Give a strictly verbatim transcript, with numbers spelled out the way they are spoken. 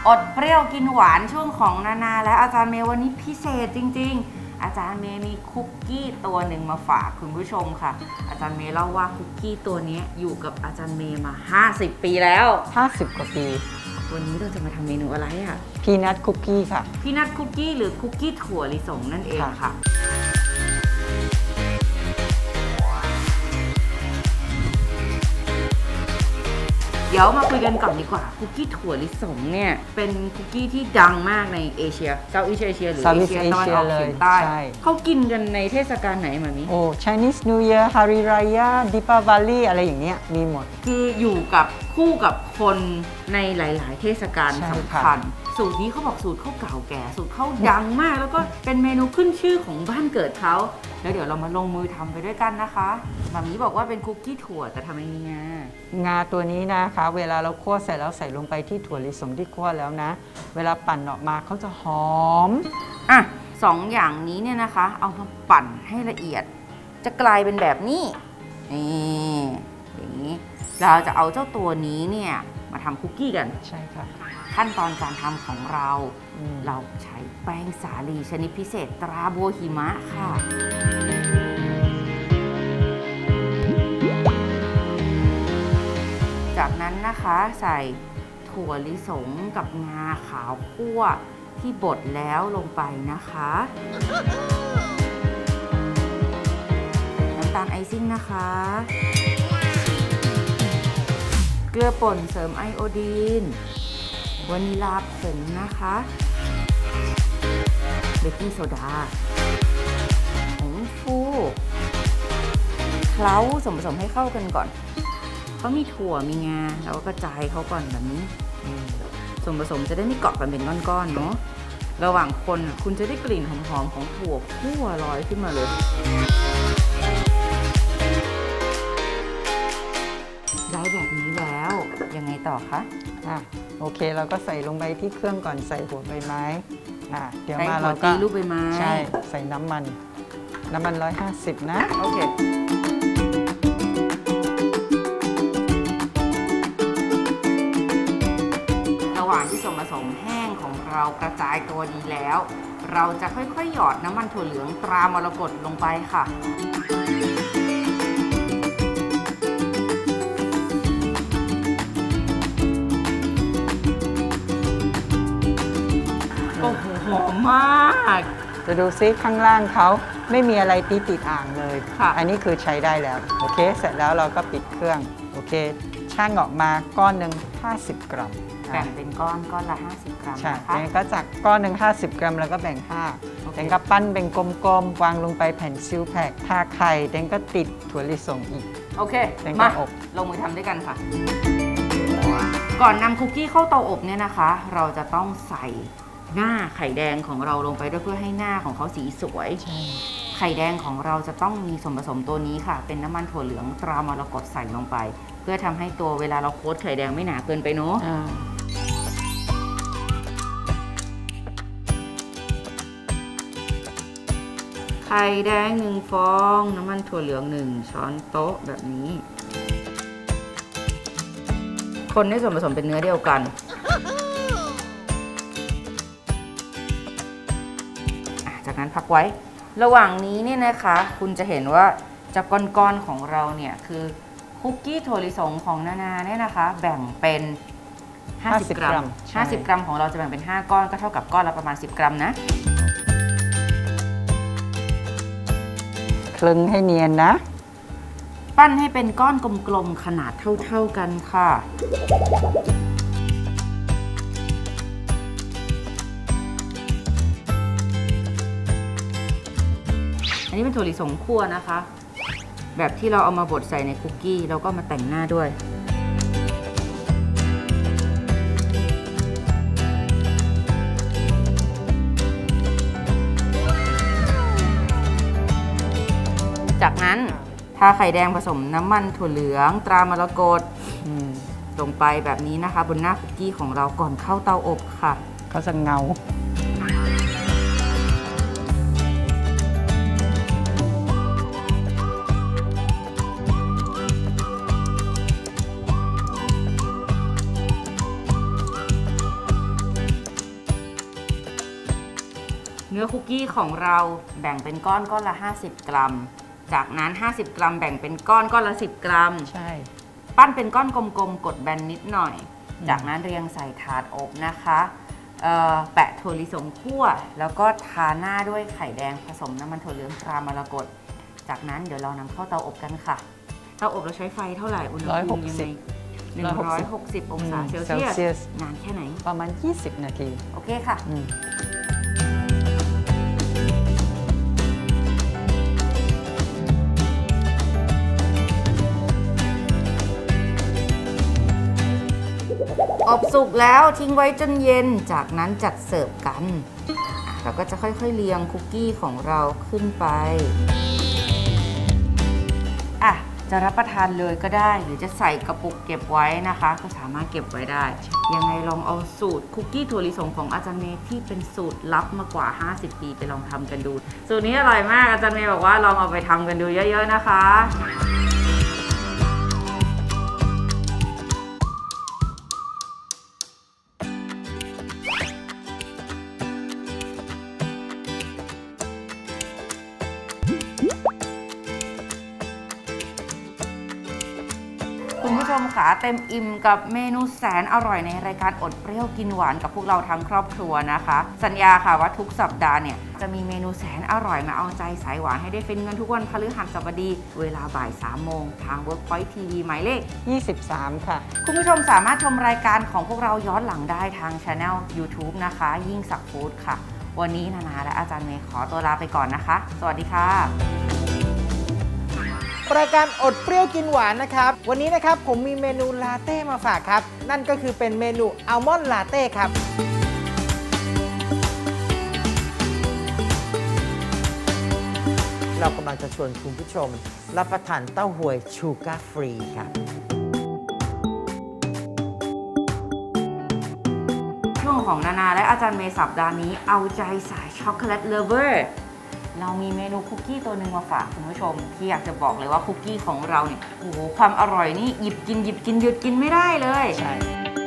อดเปรี้ยวกินหวานช่วงของนานาและอาจารย์เมย์วันนี้พิเศษจริงๆอาจารย์เมย์มีคุกกี้ตัวหนึ่งมาฝากคุณผู้ชมค่ะอาจารย์เมย์เล่าว่าคุกกี้ตัวนี้อยู่กับอาจารย์เมย์มาห้าสิบปีแล้วห้าสิบกว่าปีวันนี้เราจะมาทำเมนูอะไรอ่ะพีนัทคุกกี้ค่ะพีนัทคุกกี้หรือคุกกี้ถั่วลิสงนั่นเองค่ะเดี๋ยวมาคุยกันก่อนดีกว่าคุกกี้ถั่วลิสงเนี่ยเป็นคุกกี้ที่ดังมากในเอเชียเซาท์อีสต์เอเชียหรือเอเชียตะวันออกเฉียงใต้เขากินกันในเทศกาลไหนมามิโอ้ Chinese New Year Hari Raya Deepavali อะไรอย่างเงี้ยมีหมดคืออยู่กับคู่กับคนในหลายๆเทศกาลสำคัญสูตรนี้เขาบอกสูตรเขาเก่าแก่สูตรเขาดังมากแล้วก็เป็นเมนูขึ้นชื่อของบ้านเกิดเขาแล้วเดี๋ยวเรามาลงมือทำไปด้วยกันนะคะมามีบอกว่าเป็นคุกกี้ถั่วแต่ทำไมมีงางาตัวนี้นะคะเวลาเราคั่วเสร็จแล้วใส่ลงไปที่ถั่วลิสงที่คั่วแล้วนะเวลาปั่นออกมาเขาจะหอมอ่ะสองอย่างนี้เนี่ยนะคะเอามาปั่นให้ละเอียดจะกลายเป็นแบบนี้นี่อย่างนี้เราจะเอาเจ้าตัวนี้เนี่ยมาทำคุกกี้กันใช่ค่ะขั้นตอนการทำของเราเราใช้แป้งสาลีชนิดพิเศษตราโบหิมะค่ะจากนั้นนะคะใส่ถั่วลิสงกับงาขาวคั่วที่บดแล้วลงไปนะคะน้ำตาลไอซิ่งนะคะเกลือป่นเสริมไอโอดีนวานิลาผงนะคะเบกกิ้งโซดาผงฟูเคล้าส่วนผสมให้เข้ากันก่อนเขามีถั่วมีงาแล้วก็กระจายเขาก่อนแบบนี้ส่วนผสมจะได้ไม่เกาะกันเป็นก้อนๆเนาะระหว่างคนคุณจะได้กลิ่นหอมๆของถั่วคั่วลอยขึ้นมาเลยได้แบบนี้แล้วยังไงต่อคะอ่ะโอเคเราก็ใส่ลงไปที่เครื่องก่อนใส่หัวใบไม้อ่ะเดี๋ยวมาเราก็ตีลูกใบไม้ใช่ใส่น้ำมันน้ำมันร้อยห้าสิบนะโอเคระหว่างที่ส่วนผสมแห้งของเรากระจายตัวดีแล้วเราจะค่อยๆหยอดน้ำมันถั่วเหลืองตรามรกตลงไปค่ะโอ้โหหอมมากจะดูซิข้างล่างเขาไม่มีอะไรติดติดอ่างเลยอันนี้คือใช้ได้แล้วโอเคเสร็จแล้วเราก็ปิดเครื่องโอเคช่างออกมาก้อนหนึ่งห้าสิบกรัมแบ่งเป็นก้อนก้อนละห้าสิบกรัมใช่แล้วก็จากก้อนหนึ่งห้าสิบกรัมแล้วก็แบ่งห้าเด็นก็ปั้นเป็นกลมๆวางลงไปแผ่นซิลแพคทาไข่เด็นก็ติดถั่วลิสงอีกโอเคมาลงมือทำด้วยกันค่ะก่อนนำคุกกี้เข้าเตาอบเนี่ยนะคะเราจะต้องใส่หน้าไข่แดงของเราลงไปด้วยเพื่อให้หน้าของเขาสีสวยไข่แดงของเราจะต้องมีส่วนผสมตัวนี้ค่ะเป็นน้ำมันถั่วเหลืองตรามรกตใส่ลงไปเพื่อทำให้ตัวเวลาเราโค้ดไข่แดงไม่หนาเกินไปเนาะไข่แดงหนึ่งฟองน้ำมันถั่วเหลืองหนึ่งช้อนโต๊ะแบบนี้คนให้ส่วนผสมเป็นเนื้อเดียวกันจากนั้นพักไว้ระหว่างนี้เนี่ยนะคะคุณจะเห็นว่าจากก้อนๆของเราเนี่ยคือคุกกี้ถั่วลิสงของนานาเนี่ยนะคะแบ่งเป็นห้าสิบกรัมห้าสิบกรัมของเราจะแบ่งเป็นห้าก้อนก็เท่ากับก้อนละประมาณสิบกรัมนะคลึงให้เนียนนะปั้นให้เป็นก้อนกลมๆขนาดเท่าๆกันค่ะอันนี้เป็นถั่วลิสงคั่วนะคะแบบที่เราเอามาบดใส่ในคุกกี้แล้วก็มาแต่งหน้าด้วยจากนั้นทาไข่แดงผสมน้ำมันถั่วเหลืองตรามรกตลงไปแบบนี้นะคะบนหน้าคุกกี้ของเราก่อนเข้าเตาอบค่ะเขาจะเงาจนื้อคุกกี้ของเราแบ่งเป็นก้อนก้อนละห้าสิบกรัมจากนั้นห้าสิบกรัมแบ่งเป็นก้อนก้อนละสิบกรัมใช่ปั้นเป็นก้อนกลมๆกดแบนนิดหน่อยจากนั้นเรียงใส่ถาดอบนะคะแปะถั่วลิสงคั่วแล้วก็ทาหน้าด้วยไข่แดงผสมน้ำมันถั่วเหลืองตรามรกตจากนั้นเดี๋ยวเรานำเข้าเตาอบกันค่ะเตาอบเราใช้ไฟเท่าไหร่อุณหภูมิยังไงหนึ่งร้อยหกสิบองศาเซลเซียสนานแค่ไหนประมาณยี่สิบนาทีโอเคค่ะอบสุกแล้วทิ้งไว้จนเย็นจากนั้นจัดเสิร์ฟกันเราก็จะค่อยๆเรียงคุกกี้ของเราขึ้นไปอ่ะจะรับประทานเลยก็ได้หรือจะใส่กระปุกเก็บไว้นะคะก็สามารถเก็บไว้ได้ยังไงลองเอาสูตรคุกกี้ถั่วลิสงของอาจารย์เมย์ที่เป็นสูตรลับมากว่าห้าสิบปีไปลองทำกันดูสูตรนี้อร่อยมากอาจารย์เมย์บอกว่าลองเอาไปทำกันดูเยอะๆนะคะคุณผู้ชมค่ะเต็มอิ่มกับเมนูแสนอร่อยในรายการอดเปรี้ยวกินหวานกับพวกเราทั้งครอบครัวนะคะสัญญาค่ะว่าทุกสัปดาห์เนี่ยจะมีเมนูแสนอร่อยมาเอาใจสายหวานให้ได้ฟินกันทุกวันพฤหัสบดีเวลาบ่ายสามโมงทาง Workpoint ที วี หมายเลขยี่สิบสามค่ะคุณผู้ชมสามารถชมรายการของพวกเราย้อนหลังได้ทาง Channel ยูทูบ นะคะยิ่งศักดิ์ฟู้ดค่ะวันนี้นานาและอาจารย์เมย์ขอตัวลาไปก่อนนะคะสวัสดีค่ะรายการอดเปรี้ยวกินหวานนะครับวันนี้นะครับผมมีเมนูลาเต้มาฝากครับนั่นก็คือเป็นเมนูอัลมอนด์ลาเต้ครับเรากำลังจะชวนคุณผู้ชมรับประทานเต้าหวยชูการ์ฟรีครับช่วงของนานาและอาจารย์เมย์สัปดาห์นี้เอาใจสายช็อกโกแลตเลฟเวอร์เรามีเมนูคุกกี้ตัวหนึ่งมาฝากคุณผู้ชมที่อยากจะบอกเลยว่าคุกกี้ของเราเนี่ยโอ้โหความอร่อยนี่หยิบกินหยิบกินหยุดกินไม่ได้เลยใช่